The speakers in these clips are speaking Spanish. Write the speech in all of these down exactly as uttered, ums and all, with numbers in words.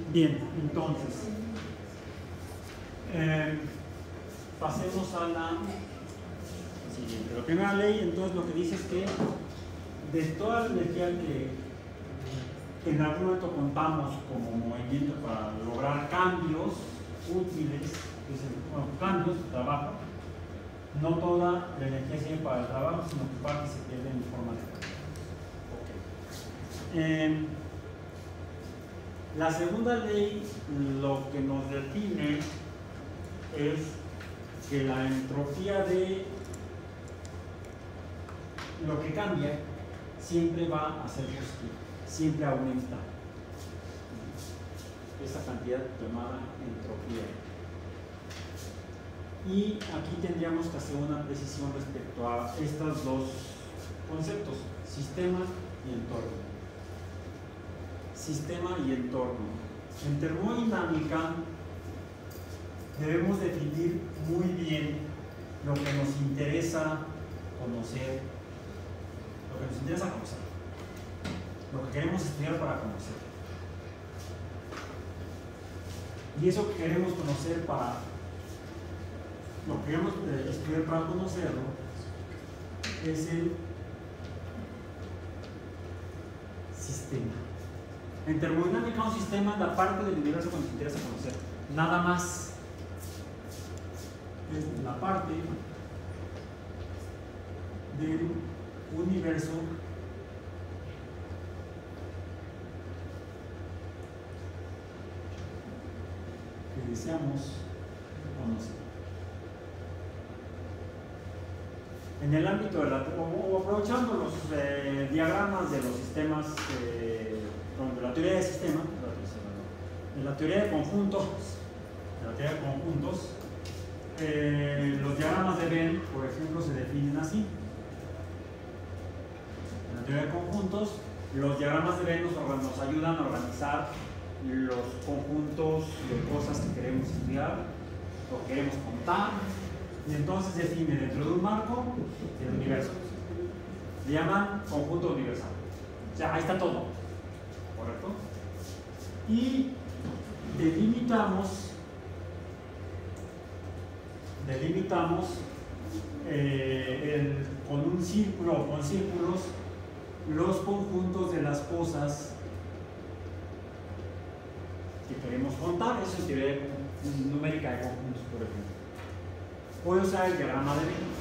Bien, entonces, eh, pasemos a la siguiente. La primera ley, entonces, lo que dice es que de toda la energía que, que en algún momento contamos como movimiento para lograr cambios útiles, que es el, bueno, cambios de trabajo, no toda la energía sirve para el trabajo, sino que parte se pierde en forma de cambio. Okay. Eh, la segunda ley lo que nos define es que la entropía de lo que cambia siempre va a ser positiva, siempre aumenta esa cantidad llamada entropía. Y aquí tendríamos que hacer una precisión respecto a estos dos conceptos, sistema y entorno. Sistema y entorno. En termodinámica debemos definir muy bien lo que nos interesa conocer, lo que nos interesa conocer, lo que queremos estudiar para conocer. Y eso que queremos conocer para lo que queremos estudiar para conocerlo es el sistema. En termodinámica, un sistema es la parte del universo que nos interesa conocer, nada más. Es la parte del universo que deseamos conocer. En el ámbito de la, o, o aprovechando los eh, diagramas de los sistemas, eh, de la teoría de sistemas, de la teoría de conjuntos, de la teoría de conjuntos, eh, los diagramas de Venn, por ejemplo, se definen así. En la teoría de conjuntos, los diagramas de Venn nos, nos ayudan a organizar los conjuntos de cosas que queremos estudiar o queremos contar. Y entonces define dentro de un marco el universo. Le llaman conjunto universal. O sea, ahí está todo. ¿Correcto? Y delimitamos, delimitamos eh, el, con un círculo o con círculos los conjuntos de las cosas que queremos contar. Eso es teoría numérica de conjuntos, por ejemplo. Puedo usar el diagrama de Venn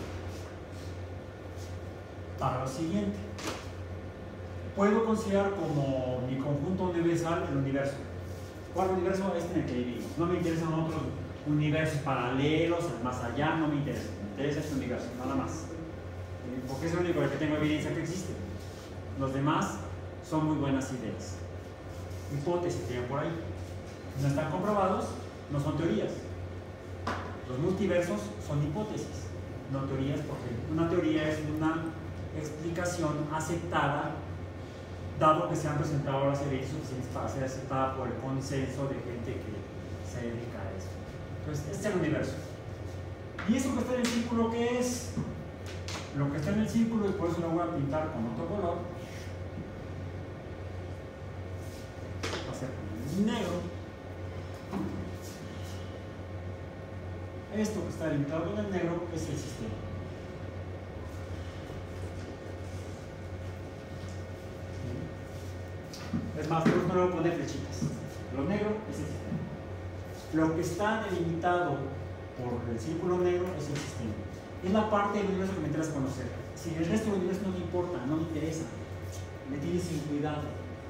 para lo siguiente. Puedo considerar como mi conjunto universal el universo. ¿Cuál universo? Este en el que vivimos. No me interesan otros universos paralelos, más allá, no me interesa. Me interesa este universo, nada más. Porque es el único del que tengo evidencia que existe. Los demás son muy buenas ideas. Hipótesis que tienen por ahí. No están comprobados, no son teorías. Los multiversos son hipótesis, no teorías, porque una teoría es una explicación aceptada, dado que se han presentado las evidencias suficientes para ser aceptada por el consenso de gente que se dedica a eso. Entonces, este es el universo. ¿Y eso que está en el círculo qué es? Lo que está en el círculo, y por eso lo voy a pintar con otro color, va a ser negro. Esto que está delimitado con el negro es el sistema. Es más, no le voy a poner flechitas. Lo negro es el sistema. Lo que está delimitado por el círculo negro es el sistema. Es la parte del universo que me interesa conocer. Si el resto del universo no me importa, no me interesa, me tiene sin cuidado.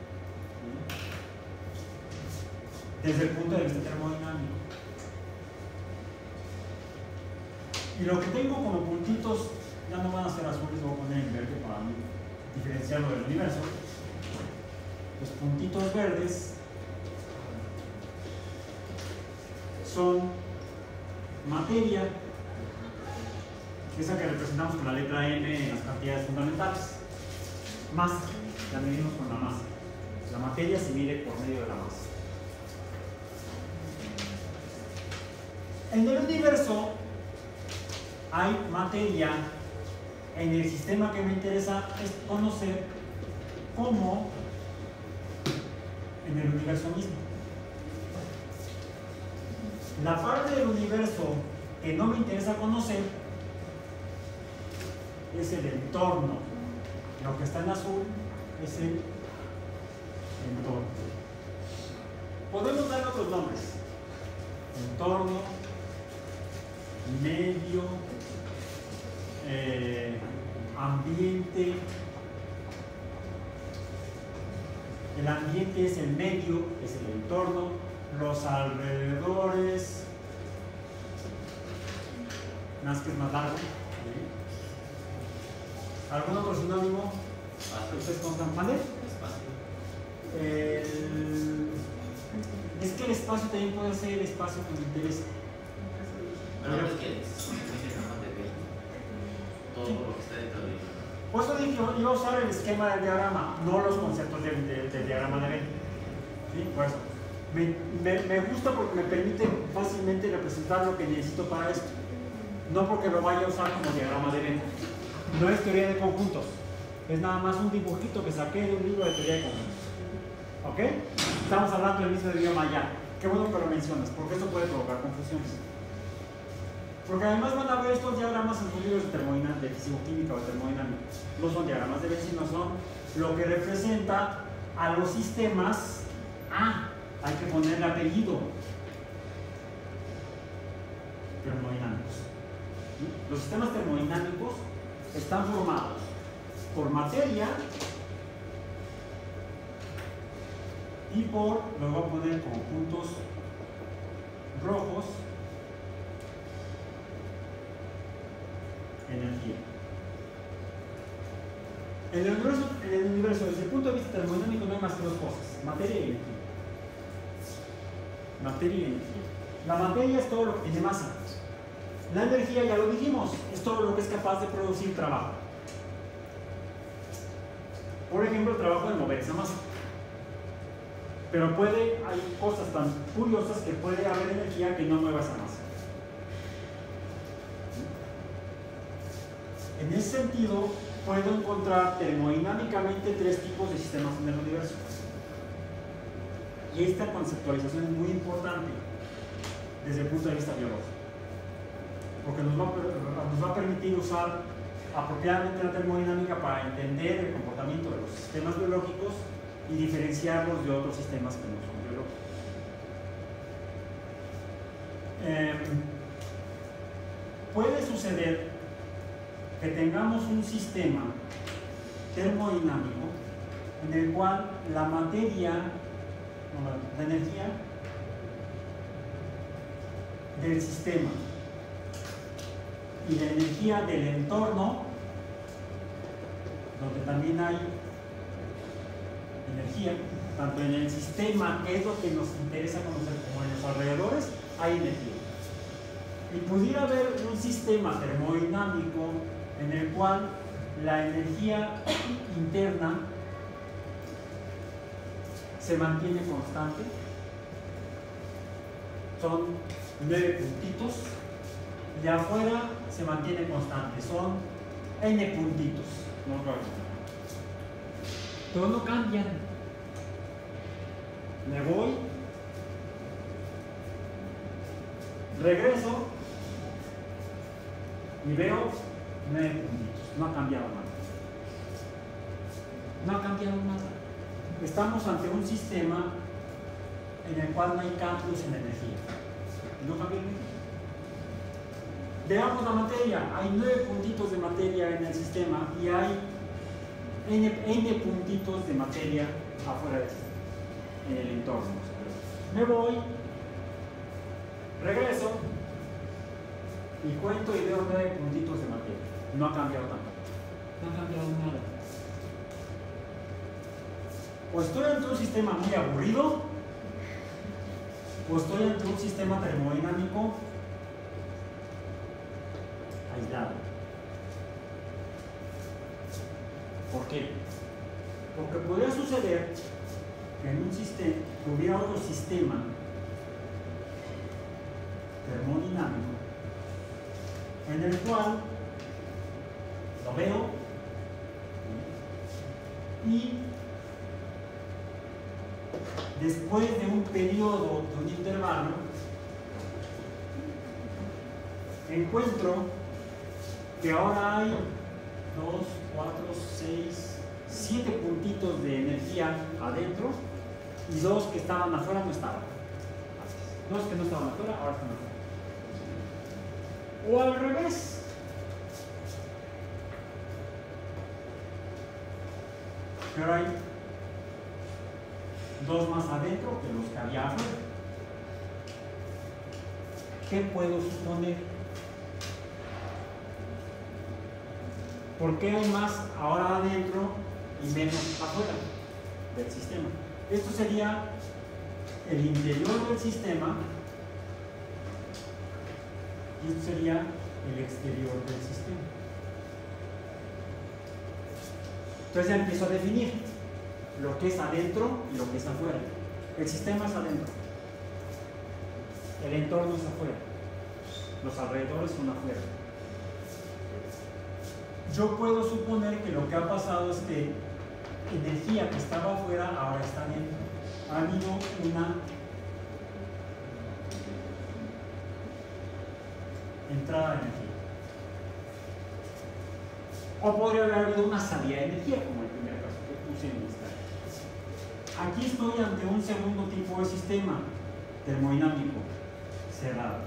Desde el punto de vista termodinámico. Y lo que tengo como puntitos ya no van a ser azules, lo voy a poner en verde para diferenciarlo del universo. Los puntitos verdes son materia, esa que representamos con la letra M en las cantidades fundamentales. Masa, la medimos con la masa. La materia se mide por medio de la masa. En el universo hay materia. En el sistema que me interesa es conocer cómo en el universo mismo. La parte del universo que no me interesa conocer es el entorno. Lo que está en azul es el entorno. Podemos darle otros nombres: entorno, medio, eh, ambiente. El ambiente es el medio, es el entorno, los alrededores, más que es más largo. ¿Sí? ¿Algún otro sinónimo? ¿Ustedes contan? ¿Mande? El... Es que el espacio también puede ser el espacio que me interesa. Pero no es que es todo lo que está dentro de... Por eso dije, yo iba a usar el esquema del diagrama, no los conceptos del, del, del diagrama de Venn. ¿Sí? Por eso. Me, me, me gusta porque me permite fácilmente representar lo que necesito para esto. No porque lo vaya a usar como diagrama de Venn. No es teoría de conjuntos. Es nada más un dibujito que saqué de un libro de teoría de conjuntos. ¿Ok? Estamos hablando del mismo idioma ya. Qué bueno que lo mencionas, porque esto puede provocar confusiones. Porque además van a ver estos diagramas en sus libros de termodinámica, de fisicoquímica o de termodinámica. No son diagramas de Venn, sino son lo que representa a los sistemas. Ah, hay que ponerle apellido. Termodinámicos. ¿Sí? Los sistemas termodinámicos están formados por materia y por, lo voy a poner como puntos rojos, energía. En el, universo, en el universo, desde el punto de vista termodinámico, no hay más que dos cosas: materia y energía. Materia y energía. La materia es todo lo que tiene masa. La energía, ya lo dijimos, es todo lo que es capaz de producir trabajo. Por ejemplo, el trabajo de mover esa masa. Pero puede, hay cosas tan curiosas que puede haber energía que no mueva esa masa. En ese sentido, puedo encontrar termodinámicamente tres tipos de sistemas en el universo. Y esta conceptualización es muy importante desde el punto de vista biológico, porque nos va a, nos va a permitir usar apropiadamente la termodinámica para entender el comportamiento de los sistemas biológicos y diferenciarlos de otros sistemas que no son biológicos. Eh, puede suceder que tengamos un sistema termodinámico en el cual la materia, no, la energía del sistema y la energía del entorno, donde también hay energía, tanto en el sistema, que es lo que nos interesa conocer, como en los alrededores, hay energía. Y pudiera haber un sistema termodinámico en el cual la energía interna se mantiene constante. Son nueve puntitos, y afuera se mantiene constante, son n puntitos, no todos no cambian. Me voy, regreso y veo nueve puntitos, no ha cambiado nada. No ha cambiado nada. Estamos ante un sistema en el cual no hay cambios en energía. No cambia energía. Veamos la materia. Hay nueve puntitos de materia en el sistema y hay n, n puntitos de materia afuera del sistema, en el entorno. Me voy, regreso y cuento y veo nueve puntitos de materia. No ha cambiado tampoco. No ha cambiado nada. O estoy ante un sistema muy aburrido, o estoy ante un sistema termodinámico aislado. ¿Por qué? Porque podría suceder que en un sistema, que hubiera otro sistema termodinámico en el cual lo veo y después de un periodo, de un intervalo, encuentro que ahora hay dos, cuatro, seis, siete puntitos de energía adentro y dos que estaban afuera no estaban. Dos que no estaban afuera, ahora están afuera. O al revés. Pero hay dos más adentro que los que había afuera. ¿Qué puedo suponer? ¿Por qué hay más ahora adentro y menos afuera del sistema? Esto sería el interior del sistema y esto sería el exterior del sistema. Entonces ya empiezo a definir lo que es adentro y lo que es afuera. El sistema es adentro, el entorno es afuera, los alrededores son afuera. Yo puedo suponer que lo que ha pasado es que energía que estaba afuera ahora está adentro. Ha habido una entrada de energía. O podría haber habido una salida de energía, como el primer caso que puse en esta. Aquí estoy ante un segundo tipo de sistema termodinámico cerrado.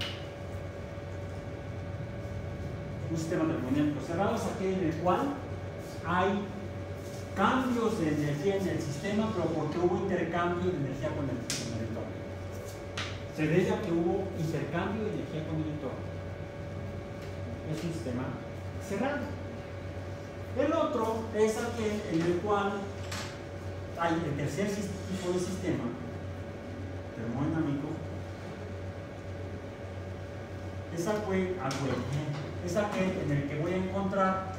Un sistema termodinámico cerrado es aquel en el cual hay cambios de energía en el sistema, pero porque hubo intercambio de energía con el, con el entorno. Se debe a que hubo intercambio de energía con el entorno. Es un sistema cerrado. El otro es aquel en el cual hay el tercer tipo de sistema termodinámico. Es aquel, es aquel en el que voy a encontrar,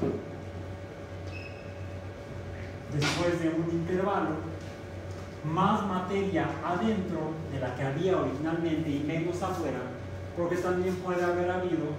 después de un intervalo, más materia adentro de la que había originalmente y menos afuera, porque también puede haber habido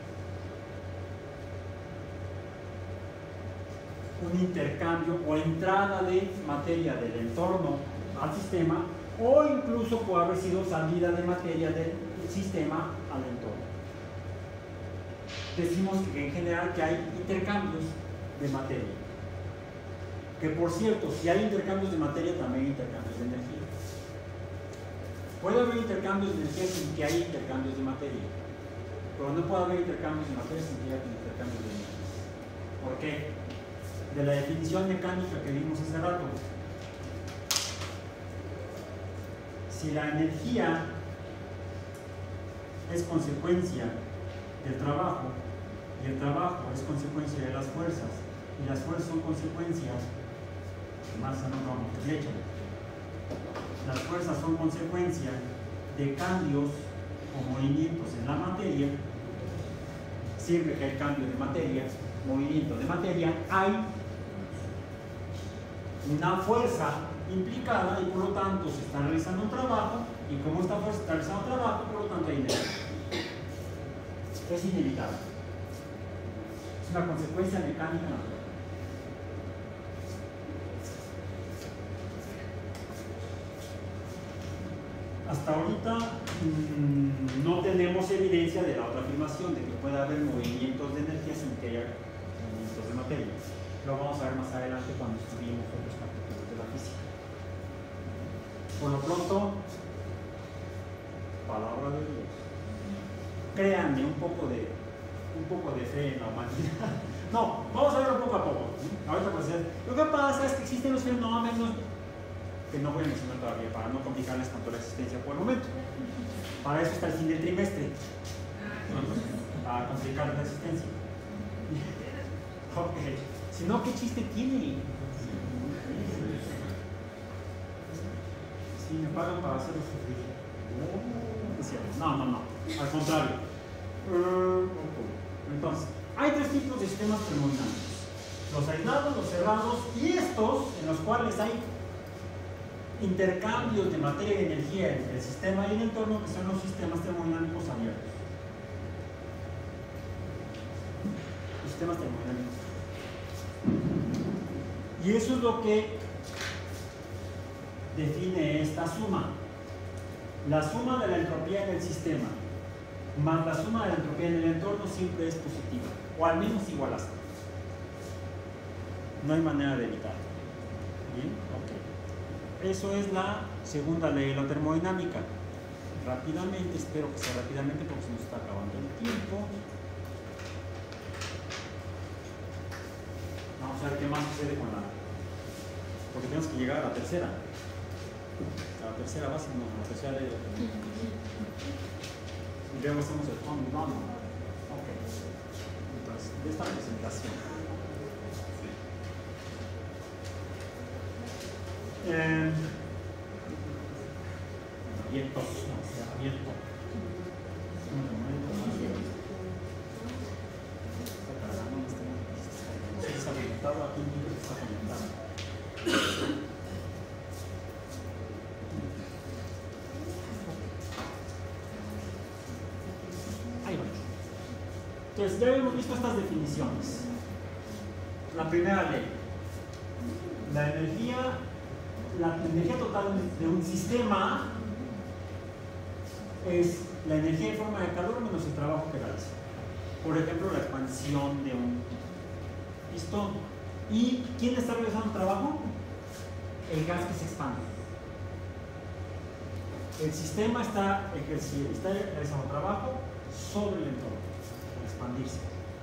un intercambio o entrada de materia del entorno al sistema, o incluso puede haber sido salida de materia del sistema al entorno. Decimos que en general que hay intercambios de materia. Que por cierto, si hay intercambios de materia, también hay intercambios de energía. Puede haber intercambios de energía sin que haya intercambios de materia, pero no puede haber intercambios de materia sin que haya intercambios de energía. ¿Por qué? De la definición mecánica que vimos hace rato. Si la energía es consecuencia del trabajo y el trabajo es consecuencia de las fuerzas y las fuerzas son consecuencias más no como flecha. Las fuerzas son consecuencia de cambios o movimientos en la materia. Siempre que hay cambio de materia, movimiento de materia, hay una fuerza implicada y por lo tanto se está realizando un trabajo, y como esta fuerza está realizando un trabajo, por lo tanto hay energía. Es inevitable. Es una consecuencia mecánica natural. Hasta ahorita mmm, no tenemos evidencia de la otra afirmación, de que pueda haber movimientos de energía sin que haya movimientos de materia. Lo vamos a ver más adelante cuando estudiemos otros capítulos de la física. Por lo pronto, palabra de Dios. Créanme, un poco de, un poco de fe en la humanidad. No, vamos a verlo poco a poco. Ahorita pues, lo que pasa es que existen los fenómenos que no voy a mencionar todavía para no complicarles tanto la existencia por el momento. Para eso está el fin del trimestre, para complicar la existencia. Ok, si no, ¿qué chiste tiene? Si me pagan para hacerlo sufrir. No, no, no, al contrario. Entonces, hay tres tipos de sistemas termodinámicos: los aislados, los cerrados y estos en los cuales hay intercambios de materia y energía entre el sistema y el entorno, que son los sistemas termodinámicos abiertos. Los sistemas termodinámicos. Y eso es lo que define esta suma. La suma de la entropía en el sistema más la suma de la entropía en el entorno siempre es positiva, o al menos igual a cero. No hay manera de evitarlo. Bien, ok. Eso es la segunda ley de la termodinámica. Rápidamente, espero que sea rápidamente porque se nos está acabando el tiempo. Vamos a ver qué más sucede con la... porque tenemos que llegar a la tercera. A la tercera base, no, a la tercera ley de la termodinámica. Y luego hacemos el fondo, no, no. Ok. Entonces, de esta presentación. Eh, abiertos, no, sea abierto. No sé si está conectado aquí, está conectado. Ahí va. Entonces, ya hemos visto estas definiciones. La primera ley. La energía La energía total de un sistema es la energía en forma de calor menos el trabajo que realiza. Por ejemplo, la expansión de un pistón. ¿Y quién está realizando el trabajo? El gas que se expande. El sistema está ejerciendo, está realizando trabajo sobre el entorno, al expandirse.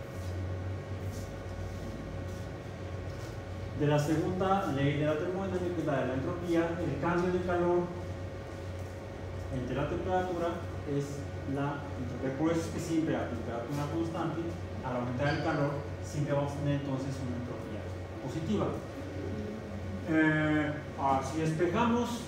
De la segunda ley de la termodinámica, que es la de la entropía, el cambio de calor entre la temperatura es la entropía. Por eso es que siempre a temperatura constante, al aumentar el calor, siempre vamos a tener entonces una entropía positiva. Eh, ahora, si despejamos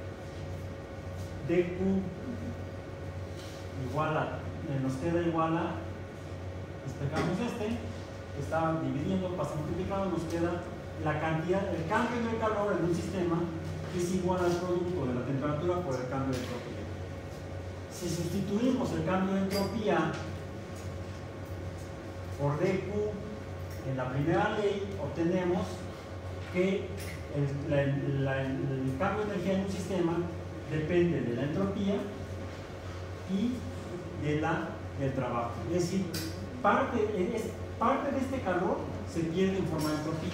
dQ igual a, eh, nos queda igual a, despejamos este, está dividiendo, pasa multiplicado, nos queda la cantidad, el cambio de calor en un sistema es igual al producto de la temperatura por el cambio de entropía. Si sustituimos el cambio de entropía por dQ en la primera ley, obtenemos que el, la, la, el cambio de energía en un sistema depende de la entropía y de la, del trabajo. Es decir, parte, es, parte de este calor se pierde en forma de entropía.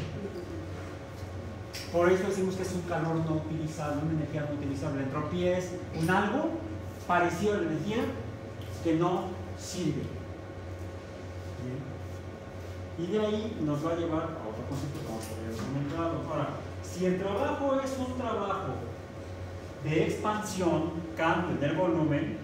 Por eso decimos que es un calor no utilizable, una energía no utilizable. La entropía es un algo parecido a la energía que no sirve. Bien. Y de ahí nos va a llevar a otro concepto que vamos a ver comentado. Ahora, si el trabajo es un trabajo de expansión, cambio del volumen,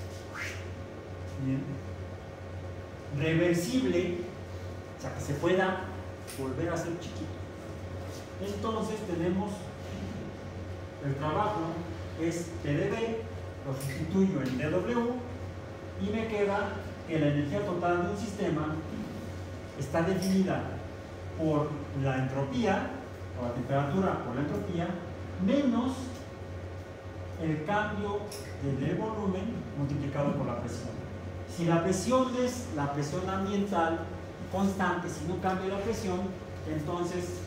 bien, reversible, o sea que se pueda volver a ser chiquito. Entonces tenemos el trabajo es P dB, lo sustituyo en dW y me queda que la energía total de un sistema está definida por la entropía, o la temperatura por la entropía, menos el cambio del volumen multiplicado por la presión. Si la presión es la presión ambiental constante, si no cambia la presión, entonces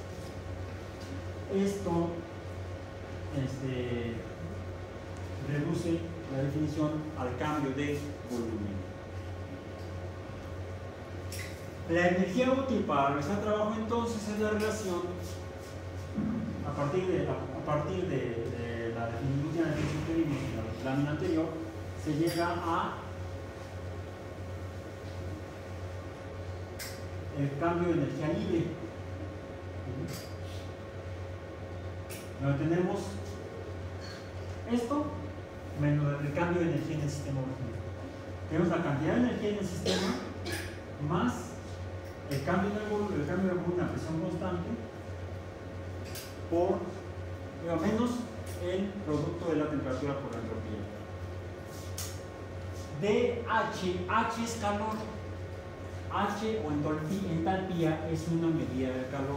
esto este, reduce la definición al cambio de volumen. La energía útil para realizar trabajo entonces es la relación a partir de, a, a partir de, de la definición que vimos en la lámina anterior, se llega a el cambio de energía libre. Donde tenemos esto menos el cambio de energía en el sistema original. Tenemos la cantidad de energía en el sistema más el cambio de volumen, el cambio de volumen a presión constante por digo, menos el producto de la temperatura por la entropía. dH, H es calor. H o entalpía es una medida del calor.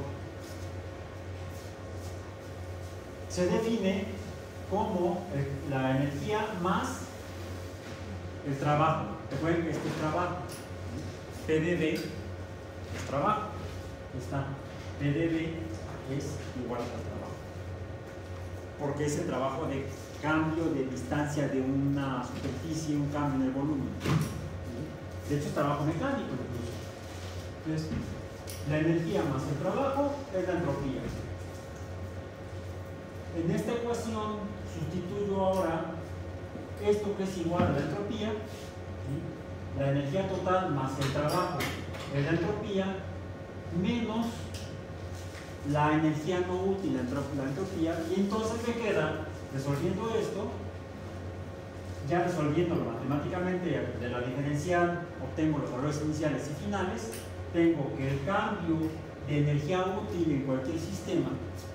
Se define como el, la energía más el trabajo. Recuerden que este es trabajo. P dB es trabajo. Está. P dB es igual al trabajo. Porque es el trabajo de cambio de distancia de una superficie, un cambio en el volumen. De hecho, es trabajo mecánico incluso. Entonces, la energía más el trabajo es la entropía. En esta ecuación sustituyo ahora esto que es igual a la entropía, ¿sí? La energía total más el trabajo es la entropía, menos la energía no útil, la entropía, y entonces me queda, resolviendo esto, ya resolviéndolo matemáticamente de la diferencial, obtengo los valores iniciales y finales. Tengo que el cambio de energía útil en cualquier sistema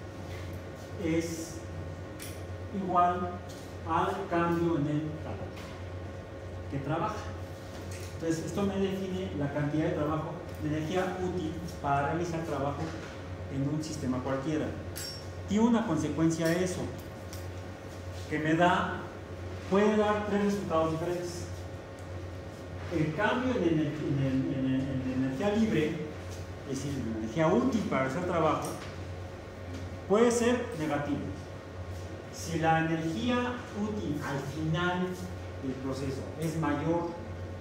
es igual al cambio en el calor que trabaja. Entonces, esto me define la cantidad de trabajo, de energía útil para realizar trabajo en un sistema cualquiera. Tiene una consecuencia eso, que me da, puede dar tres resultados diferentes. El cambio en, el, en, el, en, el, en la energía libre, es decir, en la energía útil para hacer trabajo, puede ser negativo. Si la energía útil al final del proceso es mayor,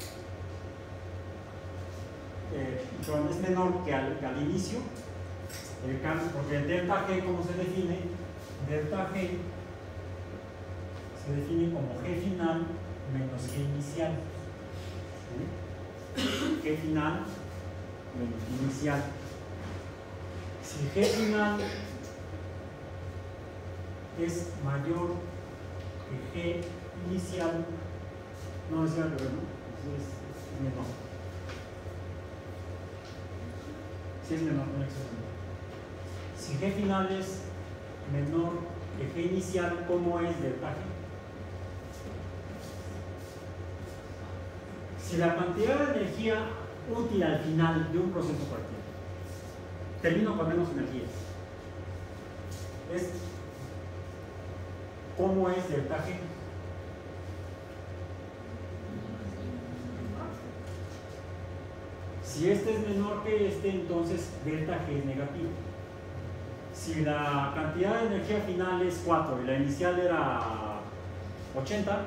eh, es menor que al, que al inicio, el cambio, porque el delta G, ¿cómo se define? Delta G se define como G final menos G inicial. ¿Sí? G final menos inicial. Si G final es mayor que G inicial, no es cierto, ¿no? Es, es menor. Si es menor, no es menor. Si G final es menor que G inicial, ¿cómo es delta G? Si la cantidad de energía útil al final de un proceso cualquiera, termino con menos energía, es ¿cómo es delta G? Si este es menor que este, entonces delta G es negativo. Si la cantidad de energía final es cuatro y la inicial era ochenta,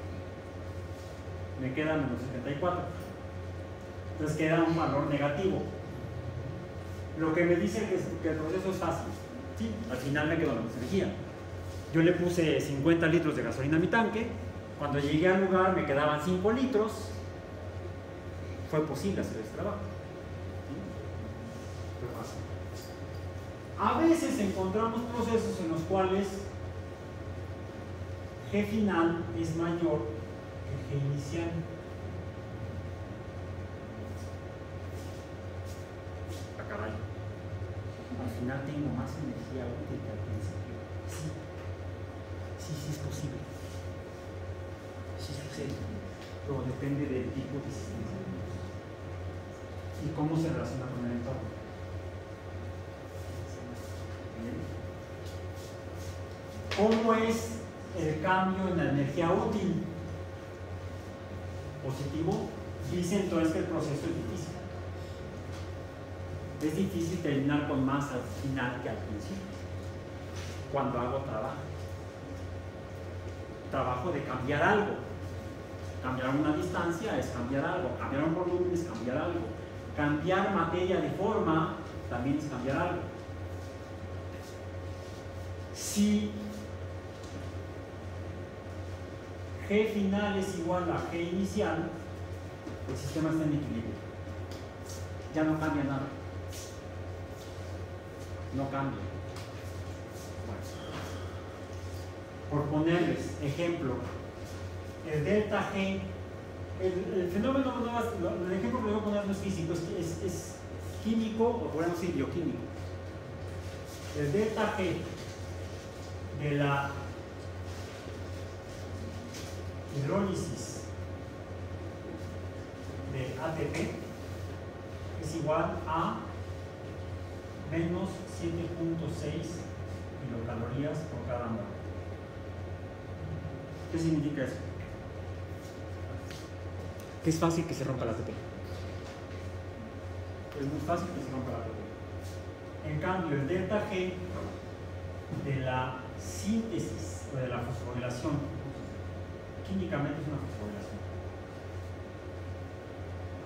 me queda menos setenta y cuatro. Entonces queda un valor negativo. Lo que me dice que, es, que el proceso es fácil. Sí, al final me quedó menos energía. Yo le puse cincuenta litros de gasolina a mi tanque. Cuando llegué al lugar me quedaban cinco litros. Fue posible hacer ese trabajo. ¿Sí? Fue fácil. A veces encontramos procesos en los cuales G final es mayor que G inicial. Ah, caray. Al final tengo más energía útil que al principio. Sí, sí, sí es posible. Sí sucede. Pero depende del tipo de sistema y cómo se relaciona con el entorno. ¿Cómo es el cambio en la energía útil? Positivo. Dice entonces que el proceso es difícil. Es difícil terminar con más al final que al principio. Cuando hago trabajo. Trabajo de cambiar algo. Cambiar una distancia es cambiar algo. Cambiar un volumen es cambiar algo. Cambiar materia de forma también es cambiar algo. Si G final es igual a G inicial, el sistema está en equilibrio. Ya no cambia nada. No cambia. Bueno. Por ponerles ejemplo, el delta G, el, el fenómeno, no, el ejemplo que voy a poner no es físico, es, es, es químico, o podemos decir bioquímico. El delta G de la hidrólisis de A T P es igual a menos siete punto seis kilocalorías por cada mol. ¿Qué significa eso? Que es fácil que se rompa la A T P. Es muy fácil que se rompa la A T P. En cambio, el delta G de la síntesis o de la fosforilación, químicamente es una fosforilación.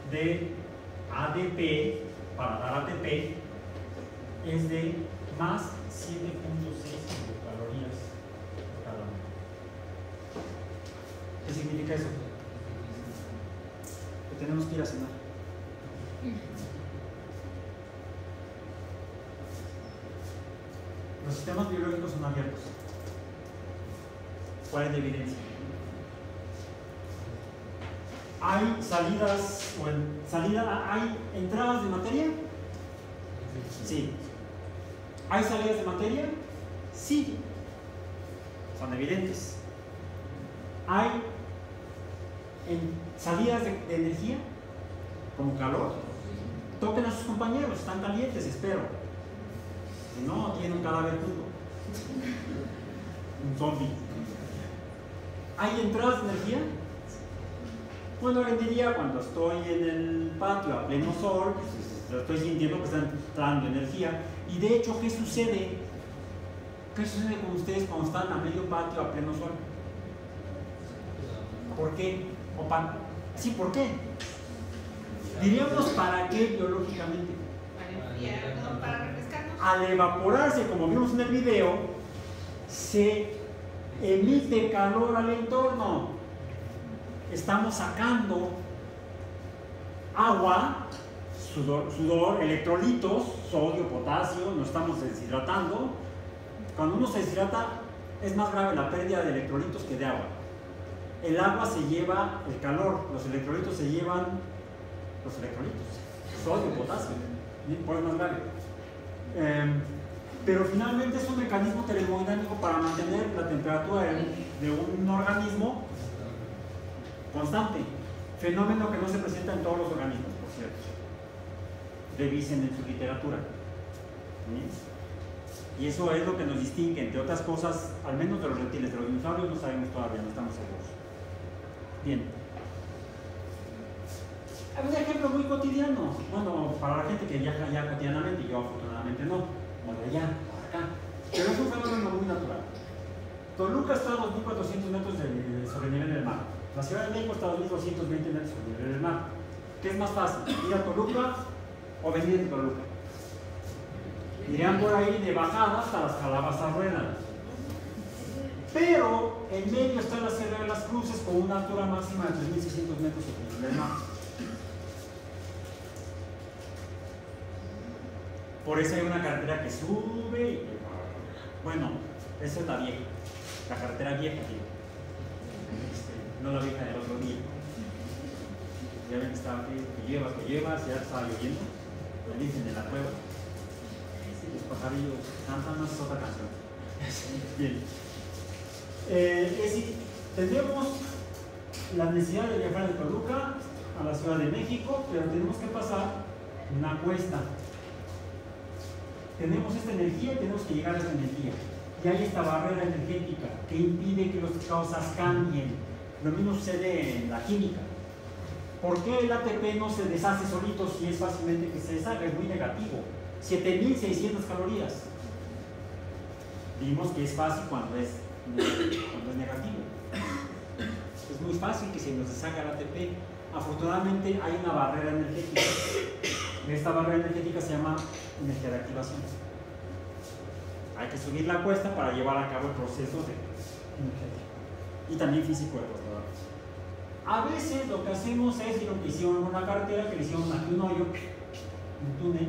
de A D P para dar A T P es de más siete punto seis kilocalorías por cada uno. ¿Qué significa eso? Que tenemos que ir a cenar. Los sistemas biológicos son abiertos. ¿Cuál es la evidencia? ¿Hay salidas o en salida, hay entradas de materia? Sí. ¿Hay salidas de materia? Sí. Son evidentes. ¿Hay en salidas de, de energía? Como calor. Toquen a sus compañeros, están calientes, espero. Si no, tienen un cadáver junto. Un zombie. ¿Hay entradas de energía? Bueno, hoy en día, cuando estoy en el patio a pleno sol, pues, estoy sintiendo que está entrando energía. Y de hecho, ¿qué sucede? ¿Qué sucede con ustedes cuando están a medio patio a pleno sol? ¿Por qué? O pa sí, ¿por qué? Diríamos, ¿para qué biológicamente? Para enfriar, para refrescarnos. Al evaporarse, como vimos en el video, se emite calor al entorno. Estamos sacando agua, sudor, sudor, electrolitos, sodio, potasio, nos estamos deshidratando. Cuando uno se deshidrata, es más grave la pérdida de electrolitos que de agua. El agua se lleva el calor, los electrolitos se llevan los electrolitos, sodio, potasio, por eso es más grave. Eh, pero finalmente es un mecanismo termodinámico para mantener la temperatura de, de un organismo constante, fenómeno que no se presenta en todos los organismos, por cierto. Revisen en su literatura. ¿Sí? Y eso es lo que nos distingue, entre otras cosas, al menos de los reptiles. De los dinosaurios no sabemos todavía, no estamos seguros. Bien. Hay un ejemplo muy cotidiano, bueno, para la gente que viaja ya cotidianamente, yo afortunadamente no, como de allá, para acá, pero es un fenómeno muy natural. Toluca está a dos mil cuatrocientos metros de, sobre el nivel del mar. La Ciudad de México está a dos mil doscientos veinte metros sobre el nivel del mar. ¿Qué es más fácil? ¿Ir a Toluca o venir de Toluca? Irían por ahí de bajada hasta las Calabazas Ruedas. Pero en medio está la Sierra de las Cruces con una altura máxima de tres mil seiscientos metros sobre el nivel del mar. Por eso hay una carretera que sube y que... Bueno, esa es la vieja, la carretera vieja, digo. No la vieja del otro día. Ya ven que estaba aquí, que llevas, que llevas, ya estaba lloviendo. Me dicen de la cueva. Sí, los pajarillos cantan, no es otra canción. Bien. Eh, es decir, tendremos la necesidad de viajar de Toluca a la Ciudad de México, pero tenemos que pasar una cuesta. Tenemos esta energía y tenemos que llegar a esta energía. Y hay esta barrera energética que impide que las cosas cambien. Lo mismo sucede en la química. ¿Por qué el A T P no se deshace solito si es fácilmente que se deshaga? Es muy negativo. siete mil seiscientas calorías. Vimos que es fácil cuando es, cuando es negativo. Es muy fácil que se nos deshaga el A T P. Afortunadamente hay una barrera energética. Esta barrera energética se llama energía de activación. Hay que subir la cuesta para llevar a cabo el proceso de energético. Y también físico de los trabajos. A veces lo que hacemos es lo que hicieron en una carretera, que le hicieron aquí un hoyo, un túnel,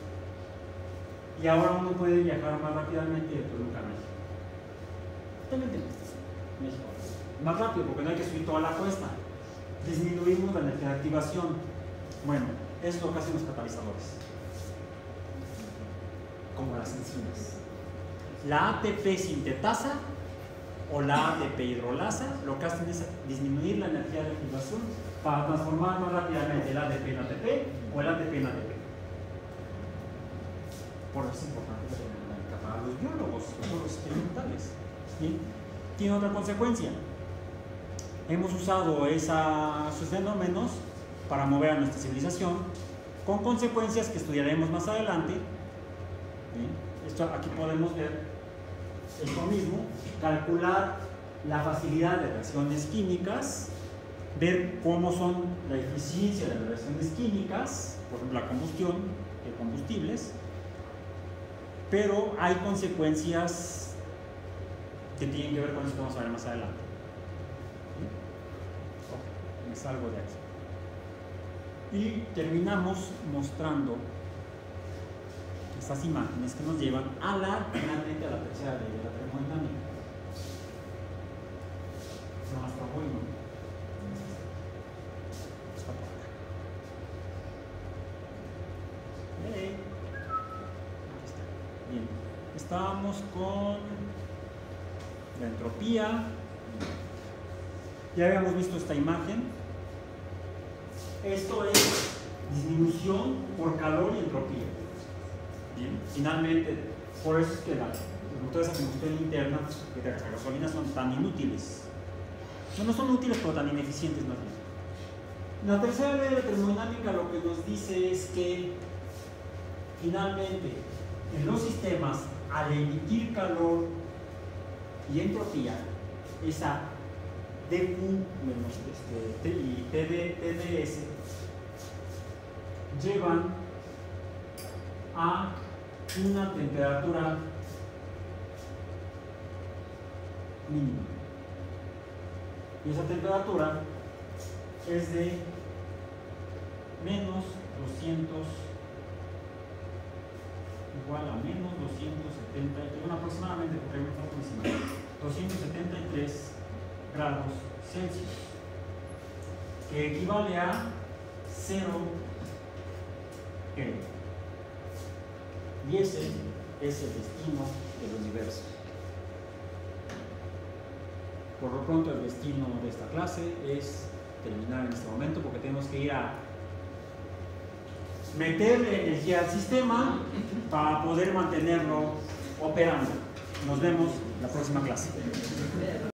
y ahora uno puede viajar más rápidamente de Toluca a México. También tenemos México. Más rápido porque no hay que subir toda la cuesta. Disminuimos la energía de activación. Bueno, eso es lo que hacen los catalizadores. Como las enzimas. La A T P sintetasa o la A T P hidrolasa lo que hacen es disminuir la energía de activación para transformar más rápidamente el A T P en A T P o el A T P en A T P. Por eso es importante para los biólogos, los experimentales. ¿Sí? Tiene otra consecuencia. Hemos usado esa, esos fenómenos para mover a nuestra civilización con consecuencias que estudiaremos más adelante. ¿Sí? Esto, aquí podemos ver esto mismo, calcular la facilidad de reacciones químicas ver cómo son la eficiencia de las reacciones químicas, por ejemplo la combustión de combustibles, pero hay consecuencias que tienen que ver con eso que vamos a ver más adelante. ¿Sí? Ok, me salgo de aquí. Y terminamos mostrando estas imágenes que nos llevan a la, finalmente a la tercera ley de la termodinámica. No, hasta hoy no. Está por acá. Hey. Aquí está. Bien. Estábamos con la entropía. Ya habíamos visto esta imagen. Esto es disminución por calor y entropía. Bien. Finalmente, por eso es que las motores de combustión interna de las gasolinas son tan inútiles. No, no son útiles, pero tan ineficientes más bien. La tercera ley de la termodinámica lo que nos dice es que finalmente en los sistemas, al emitir calor y entropía, esa dQ menos este, T y T D S llevan a una temperatura mínima. Y esa temperatura es de menos doscientos, igual a menos doscientos setenta, bueno, aproximadamente, doscientos setenta y tres grados Celsius, que equivale a cero Kelvin. Y ese es el destino del universo. Por lo pronto, el destino de esta clase es terminar en este momento, porque tenemos que ir a meterle energía al sistema para poder mantenerlo operando. Nos vemos en la próxima clase.